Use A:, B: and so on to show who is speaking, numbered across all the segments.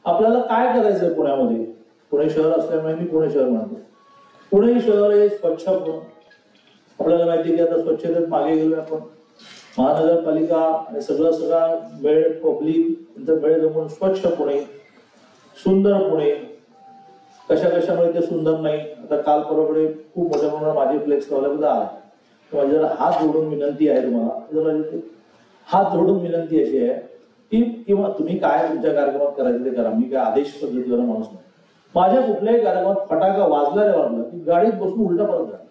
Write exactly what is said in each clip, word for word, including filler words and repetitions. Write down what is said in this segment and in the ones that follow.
A: आपल्याला काय करायचंय पुण्यामध्ये? पुणे शहर असल्यामुळे मी पुणे शहर म्हणतो. पुणे शहर हे स्वच्छ पुणे. आपल्याला माहिती की आता स्वच्छतेत मागे गेलोय आपण. महानगरपालिका आणि सगळं सगळा वेळ पब्लिक त्यांचा वेळ जमून स्वच्छ पुणे, सुंदर पुणे. कशा कशामुळे ते सुंदर नाही. आता काल परवाकडे खूप मोठ्या प्रमाणात माझे फ्लेक्स लावल्याबद्दल आहे. माझी जरा हात जोडून विनंती आहे तुम्हाला, जरा हात जोडून विनंती अशी आहे की किंवा तुम्ही काय तुमच्या कार्यक्रमात करायचं ते करा. मी काय आदेश पद्धतीवर माणूस नाही. माझ्या कुठल्याही कार्यक्रमात फटाका वाजला रे वाजला की गाडीत बसून उलटा परत जा.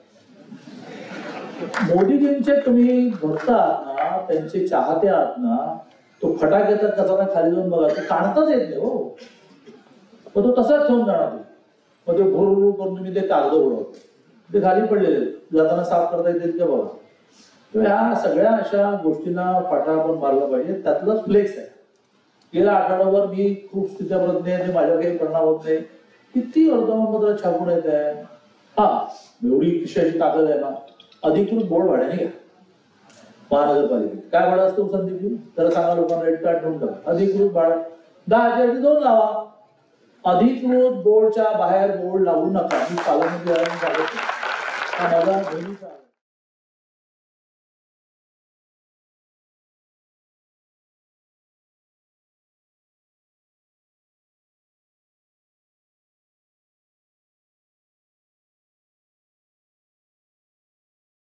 A: मोदीजींचे तुम्ही भक्त आहात ना, त्यांचे चाहते आहात ना, तो फटाक्याचा कचरा खाली जाऊन बघा, तो काढताच येत नाही हो. मग तो तसाच ठेवून जाणार. मग ते भुरभुर करून तुम्ही ते कागद उडवतो, ते खाली पडलेले जाताना साफ करता येतील ते बघा. तर ह्या सगळ्या अशा गोष्टींना फाटा आपण मारला पाहिजे. त्यातलाच फ्लेक्स आहे. गेल्या आठवड्यावर मी खूप स्थित्यप्रज्ञ आहे, माझ्या काही परिणाम होत नाही. किती वर्तमानपत्र छापून येत आहे. हा एवढी किशाची ताकद आहे ना, अधिकृत बोर्ड भाड्याने घ्या. महानगरपालिकेत काय भाडं असतो संदीपजी? तर सांगा लोकांना, रेट कार्ड ठेवून टाका. अधिकृत भाडं दहा हजार दोन लावा. अधिकृत बोर्डच्या बाहेर बोर्ड लावू नका. मी पालकमंत्री माझा नेहमीचा